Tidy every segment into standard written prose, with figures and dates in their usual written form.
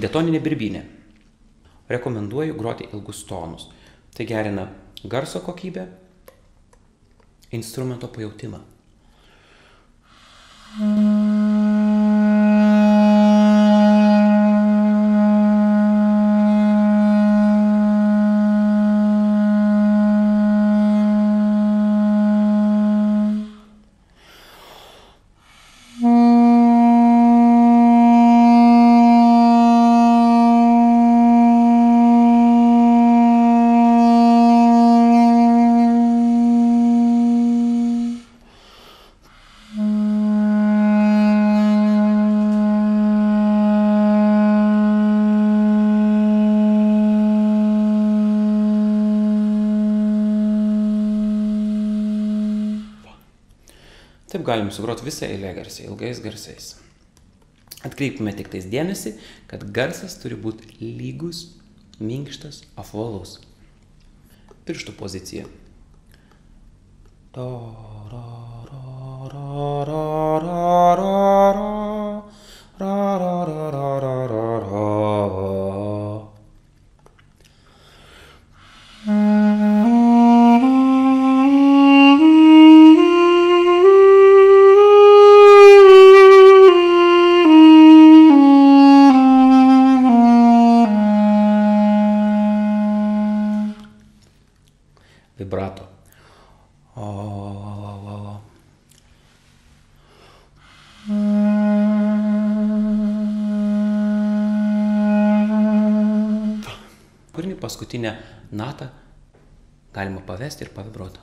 Diatoninė birbynė. Rekomenduoju groti ilgus tonus. Tai gerina garso kokybę, instrumento pajautimą. Taip galim sugroti visą eilę garsiai, ilgais garsais. Atkreipkime tik tais dėmesį, kad garsas turi būti lygus, minkštas, apvalus. Pirštų pozicija. Vibrato. Kūrinį paskutinę natą galima pavesti ir pavibruoti.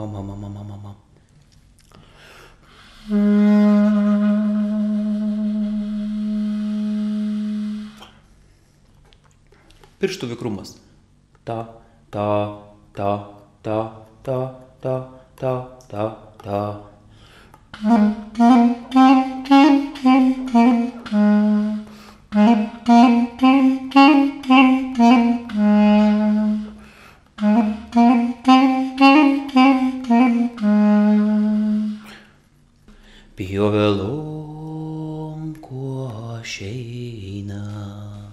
Pirštų vikrumas. Ta, ta, ta, ta, ta, ta, ta, ta, ta. Pjovelom kuo šeina.